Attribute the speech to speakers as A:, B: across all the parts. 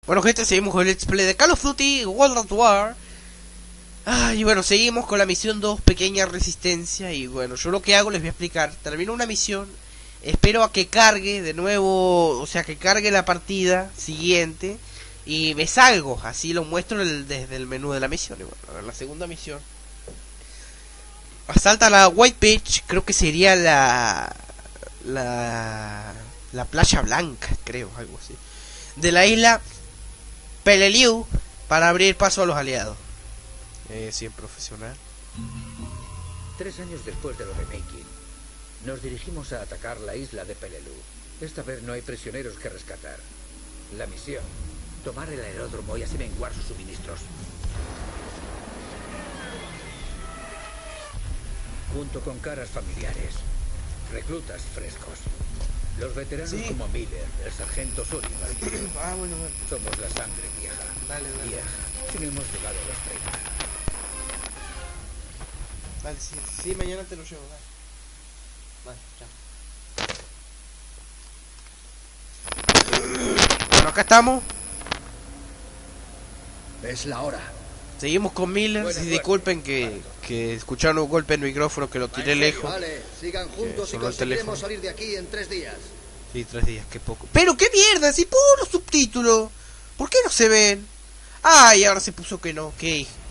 A: Bueno, gente, seguimos con el Let's Play de Call of Duty World at War. Y bueno, seguimos con la misión 2, pequeña resistencia. Y bueno, yo lo que hago les voy a explicar. Termino una misión, espero a que cargue de nuevo, o sea, que cargue la partida siguiente. Y me salgo, así lo muestro desde el menú de la misión. Y bueno, a ver, la segunda misión. Asalta la White Beach, creo que sería la playa blanca, creo, algo así. De la isla Peleliu para abrir paso a los aliados. Sí, profesional.
B: 3 años después de lo de Making, nos dirigimos a atacar la isla de Peleliu. Esta vez no hay prisioneros que rescatar. La misión: tomar el aeródromo y así menguar sus suministros. Junto con caras familiares, reclutas frescos. Los veteranos como Miller, el sargento Sullivan.
A: Bueno.
B: Somos la sangre vieja.
A: Dale.
B: Vieja. Si no hemos llegado a los 30.
A: Dale, sí, mañana te lo llevo, dale. Chao. Bueno, acá estamos.
B: Es la hora.
A: Seguimos con Miller.
B: Buena suerte.
A: Disculpen que escucharon un golpe en el micrófono, que lo tiré lejos.
C: Vale, sigan juntos y
A: sonó el teléfono.
C: conseguiremos salir de aquí en 3 días.
A: Sí, 3 días, qué poco. Pero qué mierda, si pongo los subtítulos. ¿Por qué no se ven? Ay, ahora se puso que no, ok.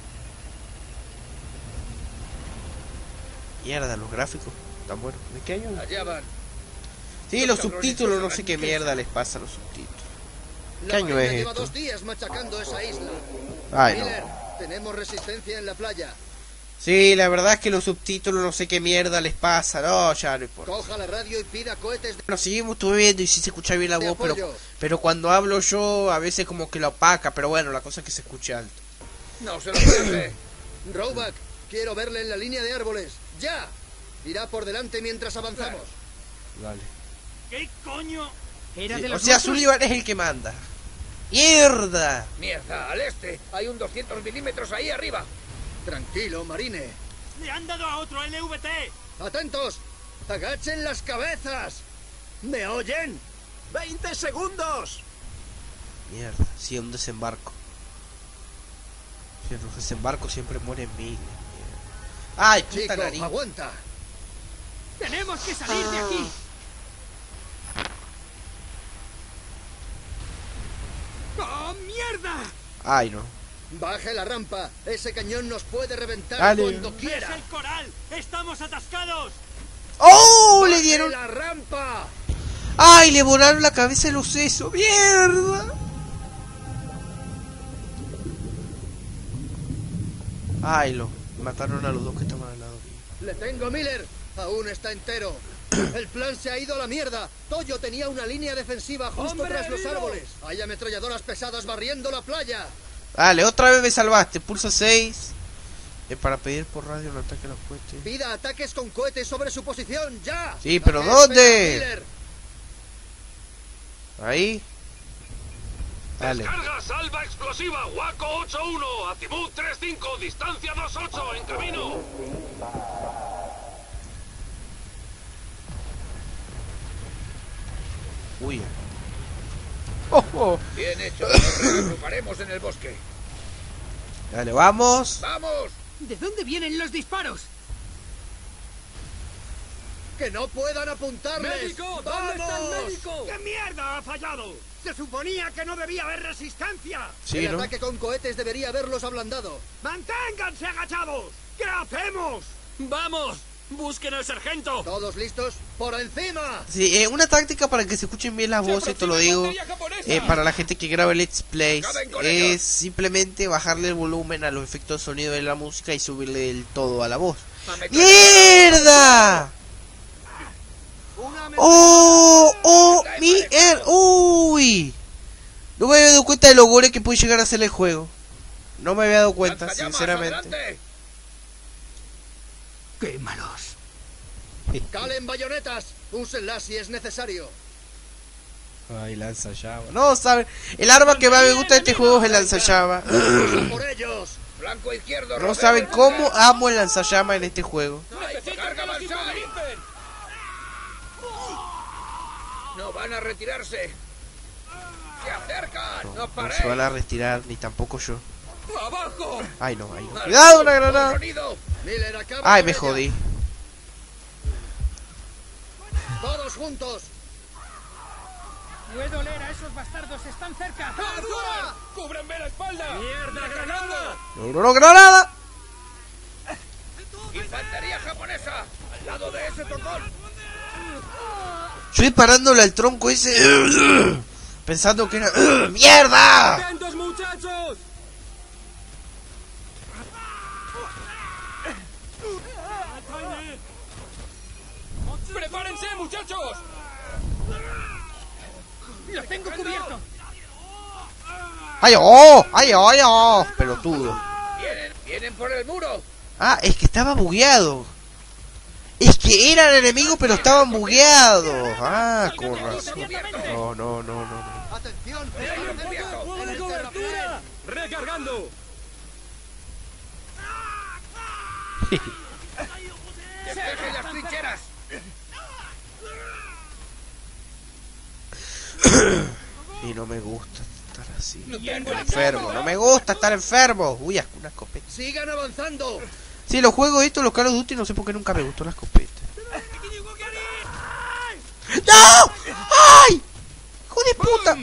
A: Mierda, los gráficos tan buenos. ¿De qué año?
B: Allá van.
A: Sí, los subtítulos, no sé qué mierda les pasa a los subtítulos. ¿Qué
C: La
A: año
C: marina
A: es
C: lleva
A: esto?
C: 2 días machacando esa isla.
A: Ay,
C: Miller,
A: no.
C: tenemos resistencia en la playa.
A: Sí, la verdad es que los subtítulos no sé qué mierda les pasa. No, ya no importa.
C: Coja la radio y pida cohetes de...
A: Bueno, seguimos, estuve viendo y sí se escucha bien la
C: Te
A: voz,
C: apoyo.
A: pero cuando hablo yo a veces como que lo opaca. Pero bueno, la cosa es que se escuche alto.
B: No se lo merece.
C: Roback, quiero verle en la línea de árboles. ¡Ya! Irá por delante mientras avanzamos.
A: Vale.
D: ¿Qué coño? ¿Era
A: Sí,
D: de
A: o
D: los
A: sea,
D: nuestros?
A: Sullivan es el que manda. ¡Mierda!
B: Mierda, al este. Hay un 200 milímetros ahí arriba.
C: Tranquilo, Marine.
D: ¡Le han dado a otro LVT!
C: ¡Atentos! ¡Agachen las cabezas! ¿Me oyen? ¡20 segundos!
A: Mierda, sí, un desembarco. Sí, los desembarcos siempre mueren miles. ¡Ay, puta
C: Chico,
A: nariz!
C: aguanta.
D: ¡Tenemos que salir de aquí! ¡Oh, mierda!
A: ¡Ay, no!
C: Baje la rampa. Ese cañón nos puede reventar
A: Dale.
C: cuando
D: ¡Es
C: quiera.
D: el coral! ¡Estamos atascados!
A: ¡Oh! Le
C: ¡Baje
A: dieron...
C: la rampa!
A: ¡Ay! Le volaron la cabeza de los sesos. ¡Mierda! ¡Ay, lo! Mataron a los dos que estaban al lado mío.
C: Le tengo, Miller. Aún está entero. El plan se ha ido a la mierda. Toyo tenía una línea defensiva justo
D: ¡Hombre
C: tras los
D: herido!
C: árboles. Hay ametralladoras pesadas barriendo la playa.
A: Dale, otra vez me salvaste. Pulsa 6. Para pedir por radio un ataque a los cohetes.
C: Pida ataques con cohetes sobre su posición, ya.
A: Sí, pero
C: ¿A qué
A: ¿dónde?
C: espera, Miller?
A: Ahí. Dale.
E: Descarga salva explosiva Waco 8-1, Azimut 3-5, distancia 2-8, en camino.
A: Uy. Oh, oh.
B: Bien hecho. Nos reagruparemos en el bosque.
A: Dale, vamos.
B: ¡Vamos!
D: ¿De dónde vienen los disparos?
C: Que no puedan apuntarles.
D: ¡Médico! ¿Dónde está el médico? ¡Qué mierda ha fallado! ¡Se suponía que no debía haber resistencia!
A: Sí,
C: El
A: ¿no?
C: ataque con cohetes debería haberlos ablandado.
D: ¡Manténganse agachados! ¿Qué hacemos? ¡Vamos! ¡Busquen al sargento!
C: ¿Todos listos? ¡Por encima!
A: Sí, una táctica para que se escuchen bien las voces, te lo digo, para la gente que graba Let's Plays,
B: Acaben con
A: es
B: ellos.
A: simplemente bajarle el volumen a los efectos de sonido de la música y subirle el todo a la voz. ¡Mierda! ¡Oh! ¡Mierda! ¡Uy! No me había dado cuenta de lo gore que puede llegar a ser el juego. No me había dado cuenta,
B: ¡Lanzallamas,
A: sinceramente.
B: adelante!
D: ¡Quémalos!
C: ¡Calen bayonetas! Úsenlas si es necesario.
A: Ay, lanzallamas. No, saben, el arma que más me gusta de este juego es el lanzallamas.
C: ¡Por ellos!
B: Flanco izquierdo.
A: No saben cómo amo el lanzallamas en este juego.
B: ¡Carga avanzada! No van a retirarse. ¿Qué acercan! ¡No
A: No
B: paréis!
A: se van a retirar, ni tampoco yo.
B: ¡Abajo!
A: Ay, no, ay, no. ¡Cuidado, una granada!
B: Sonido.
C: Miller, acaba
A: Ay,
C: con
A: me
C: ella.
A: jodí.
C: Todos juntos.
F: Puedo leer a esos bastardos, están cerca.
C: ¡Ayuda!
B: ¡Cúbranme la espalda!
D: ¡Mierda, granada!
A: ¡No, granada!
B: ¡Infantería japonesa! ¡Al lado de ese tocón!
A: Yo disparándole al tronco ese. Pensando que era. ¡Mierda!
D: ¡Atentos, muchachos!
B: ¡Prepárense, muchachos!
F: ¡Lo tengo cubierto!
A: ¡Ay, oh! ¡Ay, oh! ¡Ay, oh! Pelotudo.
B: ¡Vienen por el muro!
A: Ah, es que estaba bugueado. Es que eran enemigos, pero estaban bugueados. Ah, con razón. No, no, no, no.
C: ¡Atención!
D: ¡Fuego de cobertura! ¡Recargando!
B: ¡Despejen las trincheras!
A: Y no me gusta estar así. Enfermo, no me gusta estar enfermo. Uy, una escopeta.
C: ¡Sigan avanzando!
A: Sí, los juegos estos, los Call of Duty, no sé por qué nunca me gustó la escopeta. ¡No! ¡Ay! ¡Hijo de puta!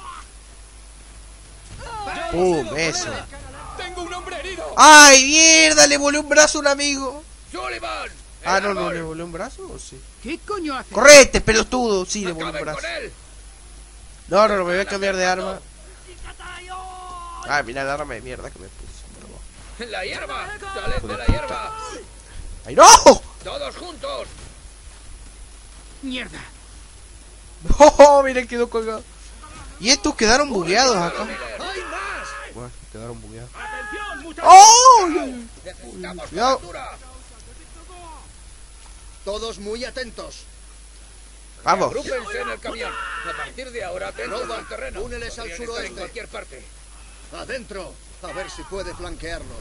A: ¡Pum! Eso.
B: ¡Tengo un hombre herido!
A: ¡Ay, mierda! Le volé un brazo a un amigo.
B: ¡Sullivan!
A: Ah, no, no, ¿le volé un brazo o sí?
F: ¿Qué coño hace?
A: ¡Correte, pelotudo! Sí, le volé un
B: ¡Acaben
A: brazo.
B: con él!
A: No, no, no, me voy a cambiar de arma. Ah, mira el arma de mierda que me puse.
B: ¡La hierba! ¡Saled de la hierba!
A: ¡Ay, no!
B: ¡Todos juntos!
F: ¡Mierda!
A: ¡Oh, miren, quedó colgado! Y estos quedaron bugueados acá.
C: ¡Hay más!
A: Bueno, quedaron bugueados.
D: ¡Atención, muchachos!
A: ¡Oh!
B: ¡Necesitamos
A: Cuidado.
B: cobertura!
C: Todos muy atentos.
A: Vamos.
B: Agrúpense en el camión. A partir de ahora, atentos
C: Roba,
B: al terreno.
C: úneles al
B: Podrían estar
C: suroeste.
B: en cualquier parte.
C: Adentro. A ver si puede flanquearlos.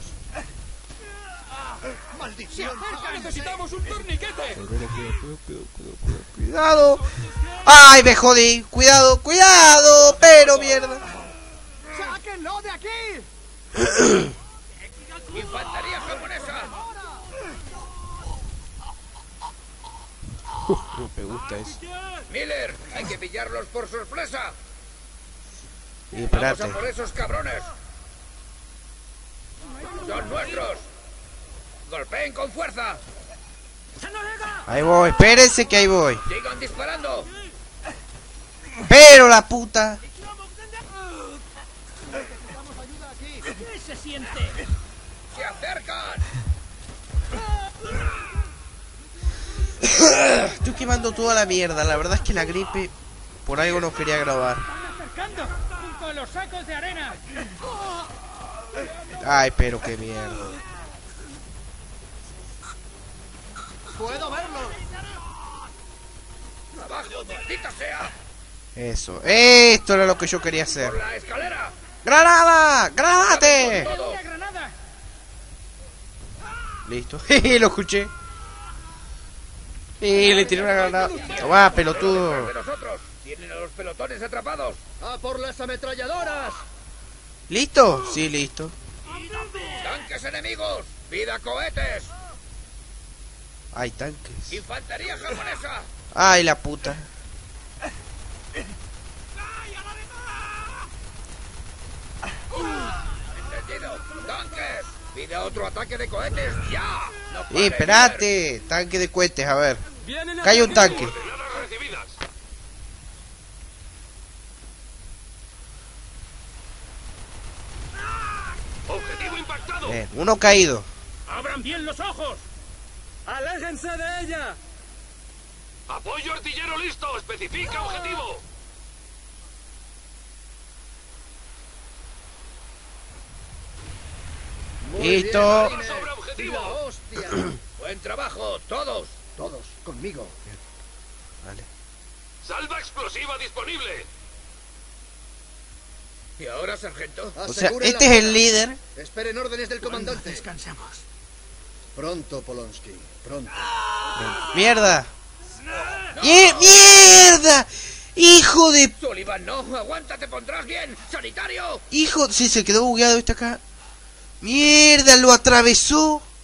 C: ¡Maldición!
B: ¡Necesitamos un torniquete!
A: Cuidado. ¡Ay, me jodí! Cuidado, cuidado. Pero mierda.
F: ¡Sáquenlo de aquí!
B: ¡Infantería japonesa!
A: Me gusta eso.
B: ¡Miller! ¡Hay que pillarlos por sorpresa!
A: Y
B: ¡Vamos
A: espérate.
B: a por esos cabrones! ¡Son nuestros! ¡Golpeen con fuerza!
A: Ahí voy, espérense que ahí voy.
B: ¡Sigan disparando!
A: Pero la puta.
F: ¿Qué se siente?
B: ¡Se acercan!
A: Estoy quemando toda la mierda. La verdad es que la gripe por algo no quería grabar.
F: ¡Están acercando! ¡Junto a los sacos de arena!
A: Ay, pero qué mierda.
C: ¡Puedo verlos!
B: ¡Abajo, maldita sea!
A: Eso. Esto era lo que yo quería hacer.
B: ¡Por la escalera!
A: ¡Granada! ¡Granate!
B: ¡Todos!
F: ¡Una granada!
A: Listo. Jeje, lo escuché. Y le tiré una granada. Toma, pelotudo.
B: ¡De nosotros! ¡Tienen a los pelotones atrapados!
C: ¡A por las ametralladoras!
A: ¿Listo? Sí, listo.
B: ¡Tanques enemigos! ¡Vida cohetes!
A: Hay tanques.
B: ¡Infantería japonesa!
A: Ay, la puta.
B: ¡Entendido! ¡Tanques! ¡Pide otro ataque de cohetes! ¡Ya! ¡No pare,
A: Espérate. Tanque de cohetes, a ver.
D: ¡Vienen
A: Cae un tanque.
E: Coordenadas recibidas. Objetivo impactado.
A: Uno caído.
D: ¡Abran bien los ojos! ¡Aléjense de ella!
E: Apoyo artillero listo. Especifica objetivo.
C: Muy
A: Listo.
C: bien, Marines.
E: Sobre objetivo.
C: ¡La hostia!
B: ¡Buen trabajo, todos!
C: Todos, conmigo.
A: Vale.
E: Salva explosiva disponible.
B: ¿Y ahora, sargento?
A: O sea,
C: Aseguren
A: este
C: la
A: es el
C: zona.
A: líder.
C: Esperen órdenes del comandante.
F: Descansamos.
C: Pronto, Polonsky. Pronto.
A: ¡Mierda! ¡Mierda! ¡Hijo de...
B: Sullivan, no, aguanta, te pondrás bien. ¡Sanitario!
A: Hijo... Sí, se quedó bugueado este acá. ¡Mierda! Lo atravesó.